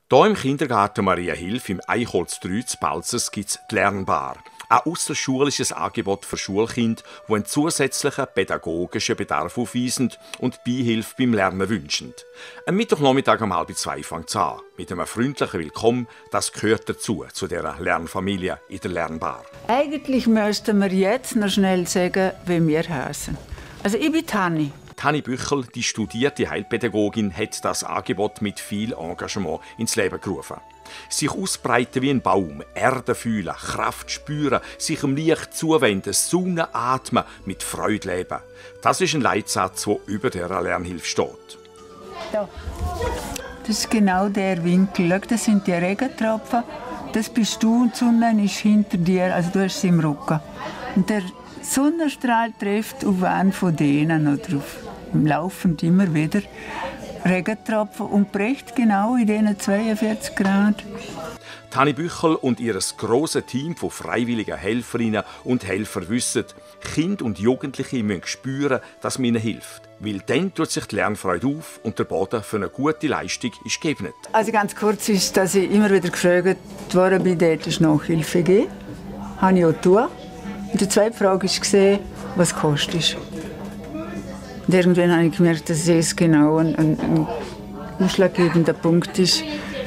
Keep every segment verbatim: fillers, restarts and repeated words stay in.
Hier im Kindergarten Maria Hilf im Eichholz drei zu Balzers gibt es die Lernbar. Ein außerschulisches Angebot für Schulkinder, die einen zusätzlichen pädagogischen Bedarf aufweisen und Beihilfe beim Lernen wünschen. Am Mittwochnachmittag um halb zwei fängt es an. Mit einem freundlichen Willkommen, das gehört dazu, zu dieser Lernfamilie in der Lernbar. Eigentlich müssten wir jetzt noch schnell sagen, wie wir heißen. Also ich bin Tanni. Tanni Büchel, die studierte Heilpädagogin, hat das Angebot mit viel Engagement ins Leben gerufen. Sich ausbreiten wie ein Baum, Erde fühlen, Kraft spüren, sich dem Licht zuwenden, Sonne atmen, mit Freude leben. Das ist ein Leitsatz, der über der Lernhilfe steht. Da. Das ist genau der Winkel. Schau, das sind die Regentropfen. Das bist du und die Sonne ist hinter dir, also du hast sie im Rücken. Und der Sonnenstrahl trifft auf einen von denen noch drauf. Laufend immer wieder Regentropfen und bricht genau in diesen zweiundvierzig Grad. Tanni Büchel und ihr grosses Team von freiwilligen Helferinnen und Helfern wissen, Kinder und Jugendliche müssen spüren, dass man ihnen hilft. Weil dann tut sich die Lernfreude auf und der Boden für eine gute Leistung ist geebnet. Also ganz kurz ist, dass ich immer wieder gefragt worden bin, dort ist Nachhilfe gegeben. Das habe ich auch getan. Und die zweite Frage war, was kostet. Und irgendwann habe ich gemerkt, dass es genau ein, ein, ein ausschlaggebender Punkt ist.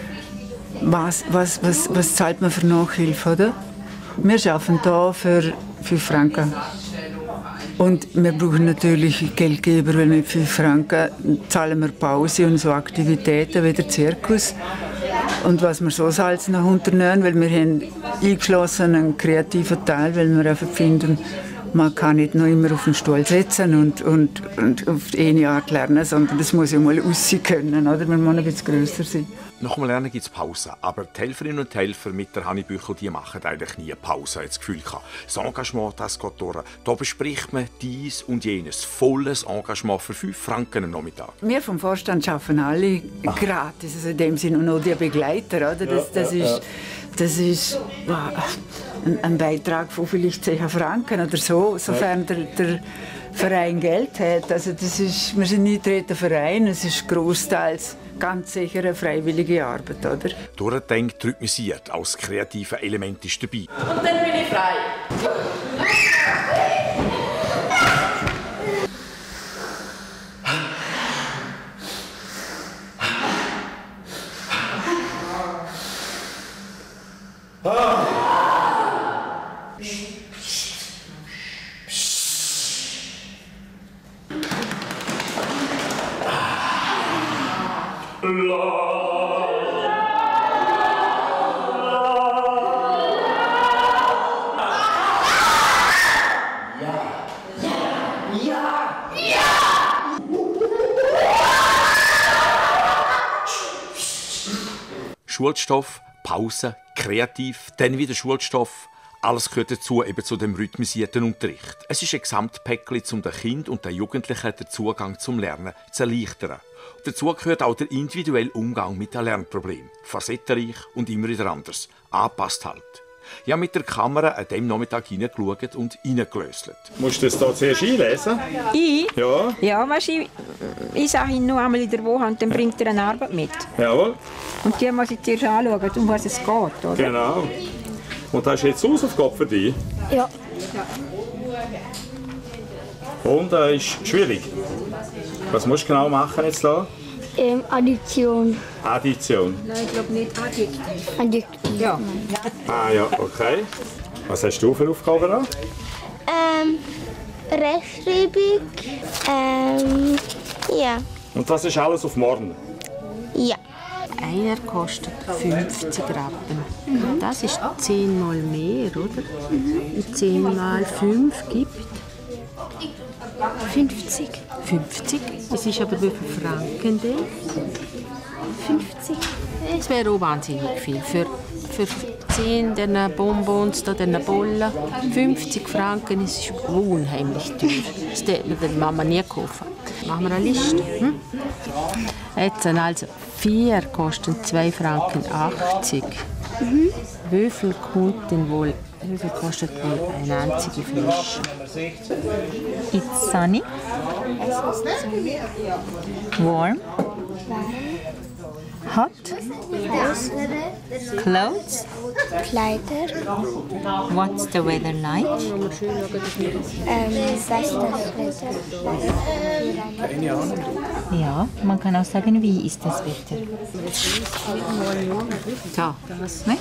Was, was, was, was zahlt man für Nachhilfe, oder? Wir arbeiten hier für fünf Franken. Und wir brauchen natürlich Geldgeber, weil mit fünf Franken zahlen wir Pause und so Aktivitäten wie der Zirkus. Und was wir so salz noch unternehmen, weil wir haben eingeschlossen einen kreativen Teil, weil wir einfach finden, man kann nicht nur immer auf den Stuhl sitzen und, und, und auf eine Art lernen, sondern das muss ja mal aussehen können, oder? Man muss ein bisschen grösser sein. Nach dem Lernen gibt es Pause, aber die Helferinnen und Helfer mit der Tanni Büchel, die machen eigentlich nie Pause, das Gefühl gehabt. Das Engagement, das geht durch. Da bespricht man dies und jenes. Volles Engagement für fünf Franken am Nachmittag. Wir vom Vorstand arbeiten alle Ach. gratis, also in dem Sinne nur die Begleiter, oder? Das, das ja, ja, ist, das ist ein, ein Beitrag von vielleicht zehn Franken oder so, sofern der, der Verein Geld hat. Also das ist, wir sind nicht ein Verein, es ist großteils ganz sicher eine freiwillige Arbeit, oder? Durchdenkt, rhythmisiert, als kreatives Element ist dabei. Und dann bin ich frei. Schulstoff, Pause, kreativ, dann wieder Schulstoff. Alles gehört dazu, eben zu dem rhythmisierten Unterricht. Es ist ein Gesamtpäckchen, um den Kindern und den Jugendlichen den Zugang zum Lernen zu erleichtern. Dazu gehört auch der individuelle Umgang mit den Lernproblemen. Facettenreich und immer wieder anders. Angepasst halt. Ich habe mit der Kamera an diesem Nachmittag hineingeschaut und reingelöselt. Musst du das hier zuerst einlesen? Ich? Ja. Ja, weißt, ich, ich sage ihn nur einmal in der Woche und dann bringt er eine Arbeit mit. Jawohl. Und die muss ich zuerst anschauen, um was es geht, oder? Genau. Und hast du jetzt Hausaufgabe für dich? Ja. Und äh, ist schwierig. Was musst du genau machen jetzt da? Ähm, Addition. Addition. Nein, ich glaube nicht Adjektiv. Addition. Ja. Ah ja, okay. Was hast du für Aufgaben da? Ähm, Rechtschreibung. Ähm, ja. Und das ist alles auf morgen? Ja. Einer kostet fünfzig Rappen. Mhm. Das ist zehnmal mehr, oder? Mhm. zehn mal fünf gibt fünfzig. fünfzig. Es ist aber wie viel Franken denn? fünfzig. Es wäre auch wahnsinnig viel. Für, für zehn der Bonbons, der Bollen, fünfzig Franken, das ist unheimlich teuer. Das hätte man der Mama nie kaufen. Machen wir eine Liste. Hm? Jetzt also vier kosten zwei Franken achtzig. Mhm. Wie viel kommt denn wohl? Wie viel kostet wohl eine einzige Flasche? It's sunny. Warm. Hot. Clothes. Kleider. What's the weather like? Ähm, was ist das Wetter? Ja, man kann auch sagen, wie ist das Wetter? So, ne?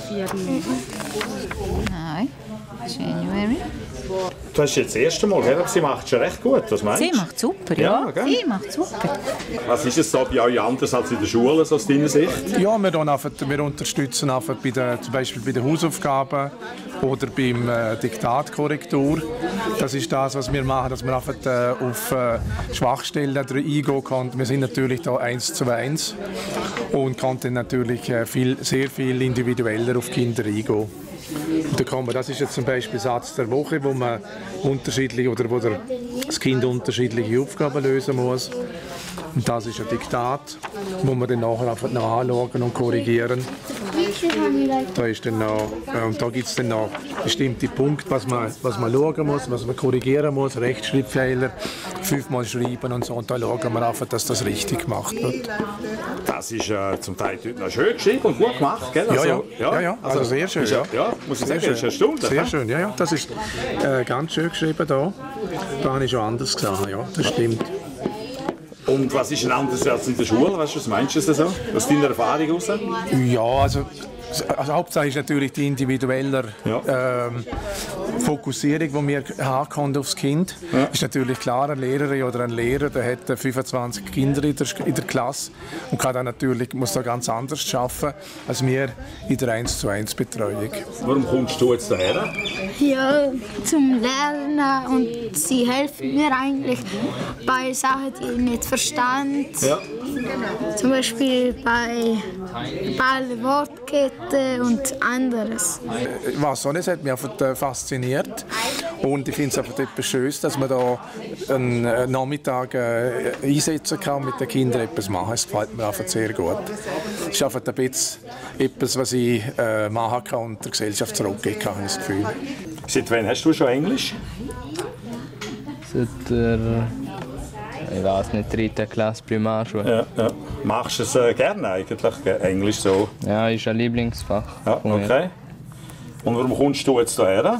Nein. January. Du hast jetzt das erste Mal, gell? Sie macht schon recht gut, was meinst du? Sie macht super, Ja, ja. gell? Sie macht super. Was ist es so bei euch anders als in der Schule, so aus deiner Sicht? Ja, wir, tun einfach, wir unterstützen einfach bei der, zum Beispiel bei den Hausaufgaben oder beim äh, Diktatkorrektur. Das ist das, was wir machen, dass wir einfach äh, auf äh, Schwachstellen eingehen können. Wir sind natürlich da eins zu eins und können dann natürlich äh, viel, sehr viel individueller auf Kinder eingehen. Und da kann man, das ist jetzt zum Beispiel Satz der Woche, wo man unterschiedlich oder wo der, das Kind unterschiedliche Aufgaben lösen muss. Und das ist ein Diktat, wo man dann nachher einfach noch anschauen und korrigieren. Da ist dann noch, und da gibt es dann noch bestimmte Punkte, was man, was man schauen muss, was man korrigieren muss, Rechtschreibfehler, fünfmal schreiben und so. Und da schauen wir einfach, dass das richtig gemacht wird. Das ist äh, zum Teil noch schön geschrieben und gut gemacht, gell? Ja, Also, ja, ja, ja, also sehr schön. Ist Ja, ja, muss ich sehr sagen, ist eine Stunde. Sehr hä? schön, ja, ja. Das ist äh, ganz schön geschrieben da. Da habe ich schon anders gesagt, ja, das stimmt. Und was ist denn anders als in der Schule? Weißt du, was meinst du so? Aus deiner Erfahrung heraus? Ja, also, also Hauptsache ist natürlich die individuelle Ja. ähm, Fokussierung, die wir haben können aufs Kind. Ja. Ist natürlich klar, eine Lehrerin oder ein Lehrer, der hat fünfundzwanzig Kinder in der, in der Klasse und kann dann natürlich, muss da ganz anders arbeiten als wir in der eins zu eins Betreuung. Warum kommst du jetzt daher? Ja, zum Lernen und sie helfen mir eigentlich bei Sachen, die ich nicht verstand. Ja. Zum Beispiel bei Ball, Wortkette und anderes. Ich weiß auch nicht, es hat mich einfach äh, fasziniert und ich finde es einfach etwas Schönes, dass man da einen äh, Nachmittag äh, einsetzen kann und mit den Kindern etwas machen. Es gefällt mir einfach sehr gut. Es ist einfach ein bisschen etwas, was ich äh, machen kann und der Gesellschaft zurückgeben kann, habe ich das Gefühl. Seit wann hast du schon Englisch? Seit der, ich weiß nicht, dritten Klasse Primarschule. Ja, ja. Machst du es äh, gerne eigentlich, Englisch so? Ja, ist ein Lieblingsfach. Ja, von mir. okay. Und warum kommst du jetzt daher?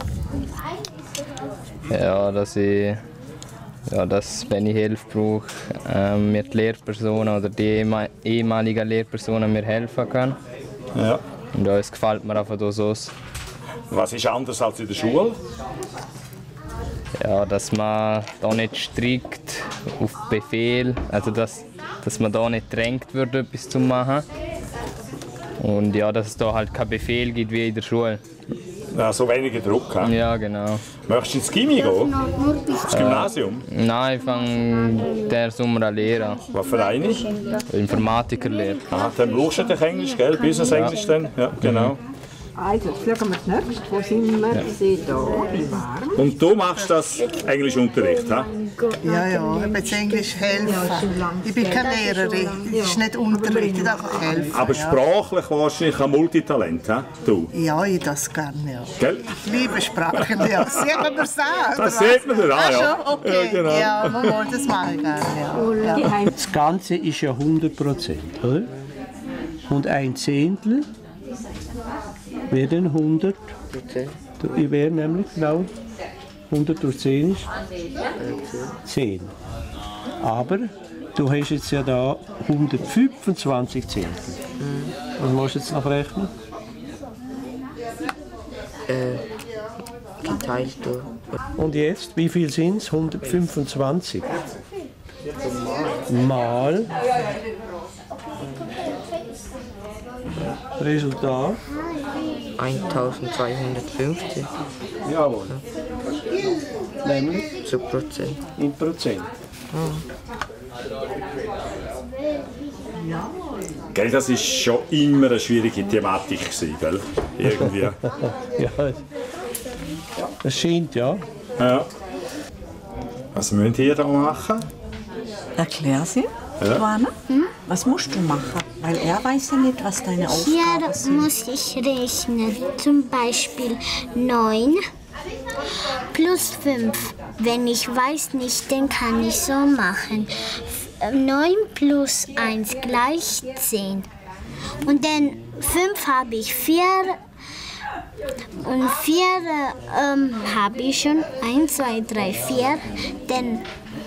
Ja, dass ich, ja, dass, wenn ich Hilfe brauche, ähm, mir die Lehrpersonen oder die ehema- ehemaligen Lehrpersonen mir helfen können. Ja. Und das gefällt mir einfach so. Was ist anders als in der Schule? Ja, dass man da nicht strikt auf Befehl, also dass, dass man da nicht drängt wird, etwas zu machen. Und ja, dass es da halt keinen Befehl gibt wie in der Schule. Ja, so weniger Druck. He? Ja, genau. Möchtest du ins Gymi gehen? Ins Gymnasium? Äh, nein, ich fange der Sommer an Lehre. Was für eine? Informatikerlehre. Ah, dann brauchst du natürlich Englisch, gell? Business Englisch dann? Ja, genau. Also, jetzt schauen wir das nächste. Wo sind wir? Ich sehe da, wie warm. Und du machst das Englischunterricht, he? Ja, ja, ich bin Englisch helfen. Ich bin keine Lehrerin, es ist nicht Unterricht, ich einfach helfen. Aber ja. sprachlich wahrscheinlich ein Multitalent, he? Du? Ja, ich das gerne, ja. Gell? Ich liebe Sprachen, ja. Sieht man das an? Das sieht man dir an, Ah, ja. schon? Okay, Ja, genau. ja, mal, das mache ich gerne, ja. ja. Das Ganze ist ja hundert Prozent, oder? Und ein Zehntel wäre dann hundert. Ich wäre nämlich genau hundert durch zehn ist zehn. Aber du hast jetzt ja da hundertfünfundzwanzig Zehntel. Was musst du jetzt noch rechnen? Äh, geteilt durch. Und jetzt, wie viel sind es? hundertfünfundzwanzig. Mal. Resultat. eintausendzweihundertfünfzig. Jawohl. Nämlich? Zu Prozent. In Prozent. Gell, das war schon immer eine schwierige Thematik, gewesen, gell? Irgendwie. Ja, das scheint, ja. Ja. Was müsst ihr da machen? Erklär sie, Ja. Joanna. Was musst du machen? Weil er weiß ja nicht, was deine Aufgaben Hier sind. muss ich rechnen. Zum Beispiel neun plus fünf. Wenn ich weiß nicht, dann kann ich so machen. neun plus eins gleich zehn. Und dann fünf habe ich vier. Und vier ähm, habe ich schon. Eins, zwei, drei, vier. Dann,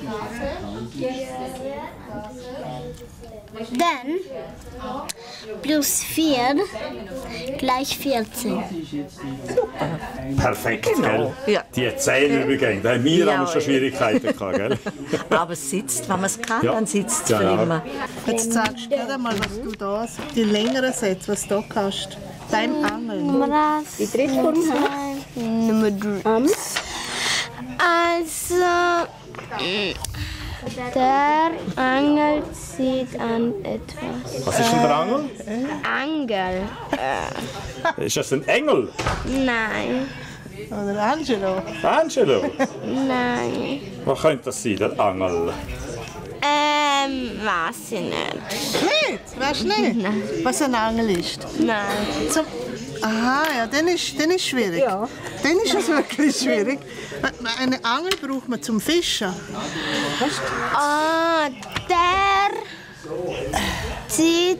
dann plus vier gleich vierzehn. Perfekt, Genau, gell? ja. Die Zählübergänge, da haben wir Ja, ja, schon Schwierigkeiten gehabt, gell? Aber es sitzt, wenn man es kann, Ja, dann sitzt es genau. für immer. Jetzt sagst du gerade mal, was du da hast. Die längeren Sätze, was du da kannst. Beim Angeln. Die Drehform Nummer drei. Also, der Angel zieht an etwas. Was ist denn der Angel? Angel. Ist das ein Engel? Nein. Oder Angelo. Angelo? Nein. Was könnte das sein, der Angel? Ähm, weiß ich nicht. Nicht? Weißt du nicht? Nein. Was ein Angel ist? Nein. Zum Aha, ja, dann ist, dann ist schwierig. Ja. Dann ist es wirklich schwierig. Eine Angel braucht man zum Fischen. Ah, der zieht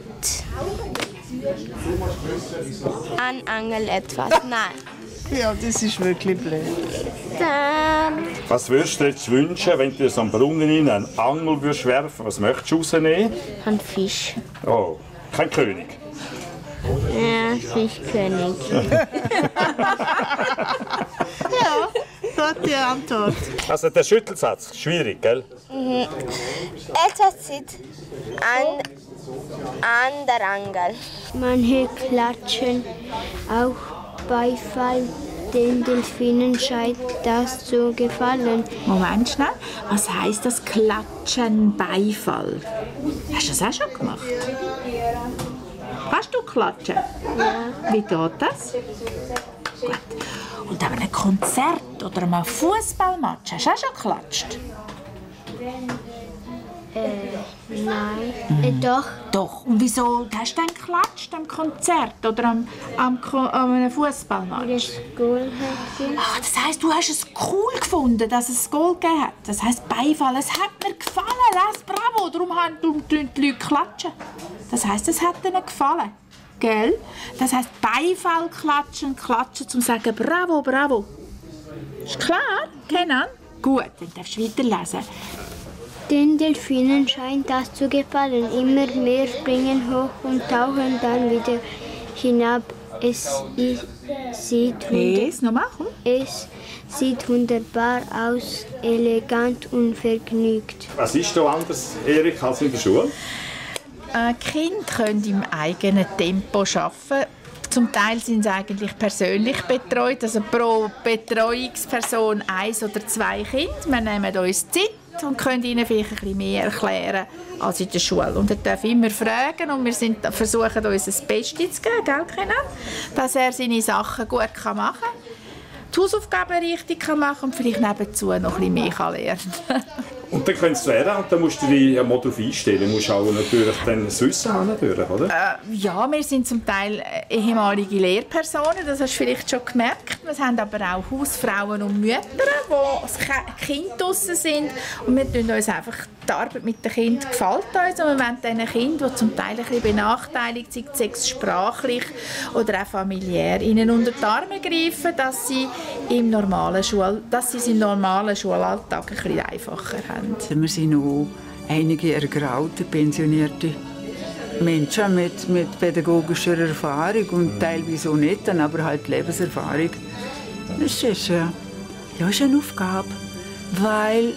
an Angel etwas. Nein. Ja, das ist wirklich blöd. Der Was würdest du dir jetzt wünschen, wenn du so am Brunnen in einen Angel würdest werfen? Was möchtest du rausnehmen? ein Fisch. Oh, kein König. Ja, Fischkönig. Ja, gute Antwort. Also der Schüttelsatz, schwierig, gell? Mhm. Etwas zieht an, an der Angel. Manche klatschen auch Beifall. Den Delfinen scheint das zu gefallen. Moment schnell. Was heisst das Klatschen Beifall? Hast du das auch schon gemacht? Hast du klatschen? Ja. Wie geht das? Gut. Und an einem Konzert oder einem Fußballmatch hast du auch schon geklatscht? Äh, nein. Äh, doch. Doch. Und wieso hast du dann geklatscht am Konzert oder am, am, Ko- an einem Fußballmatch? Ah, das heisst, du hast es cool gefunden, dass es ein Goal gegeben hat. Das heisst Beifall. Es hat mir gefallen. Lass, bravo. Darum haben die Leute klatschen. Das heisst, es hat ihnen gefallen. Gell? Das heisst Beifall klatschen, klatschen, um zu sagen bravo, bravo. Ist klar? Kennen? Gut, dann darfst du weiterlesen. Den Delfinen scheint das zu gefallen. Immer mehr springen hoch und tauchen dann wieder hinab. Es i- sieht, Es, nochmal, komm. es sieht wunderbar aus, elegant und vergnügt. Was ist da anders, Erik, als in der Schule? Äh, Kinder können im eigenen Tempo arbeiten. Zum Teil sind sie eigentlich persönlich betreut, also pro Betreuungsperson eins oder zwei Kinder. Wir nehmen uns Zeit und können ihnen vielleicht ein bisschen mehr erklären als in der Schule. Und er darf immer fragen und wir sind, versuchen uns das Beste zu geben, gell, Kenan? Dass er seine Sachen gut machen kann, die Hausaufgaben richtig machen kann und vielleicht nebenzu noch ein bisschen mehr lernen kann. Und dann kannst du lernen und dann musst du dich ja mal darauf einstellen. Du musst auch natürlich dann das Wissen haben, natürlich, oder? Äh, ja, wir sind zum Teil ehemalige Lehrpersonen, das hast du vielleicht schon gemerkt. Wir haben aber auch Hausfrauen und Mütter, die als Kind draussen sind. Und wir tun uns einfach, die Arbeit mit den Kindern gefällt uns. Und wir wollen diesen Kindern, die zum Teil ein bisschen benachteiligt sind, sei es sprachlich oder auch familiär, ihnen unter die Arme greifen, dass sie, im normalen Schul dass sie es im normalen Schulalltag ein bisschen einfacher haben. Wir sind auch einige ergraute, pensionierte Menschen mit, mit pädagogischer Erfahrung und teilweise auch nicht, dann aber halt Lebenserfahrung. Das ist, äh, ja, ist eine Aufgabe, weil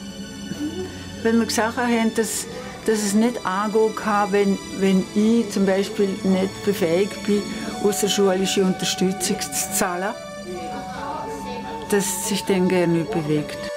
wenn wir gesagt haben, dass, dass es nicht angehen kann, wenn, wenn ich zum Beispiel nicht befähigt bin, außerschulische Unterstützung zu zahlen, dass sich dann gerne nicht bewegt.